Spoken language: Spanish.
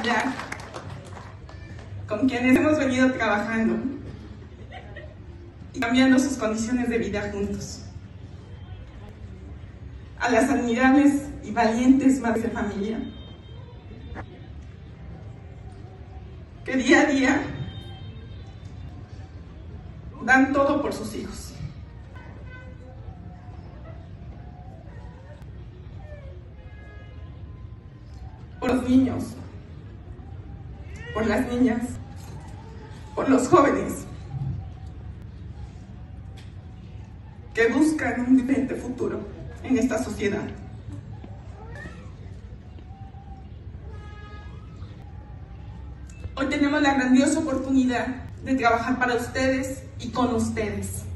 comunidad con quienes hemos venido trabajando y cambiando sus condiciones de vida juntos. A las admirables y valientes madres de familia que día a día dan todo por sus hijos. Por los niños, por las niñas, por los jóvenes que buscan un diferente futuro en esta sociedad. Hoy tenemos la grandiosa oportunidad de trabajar para ustedes y con ustedes.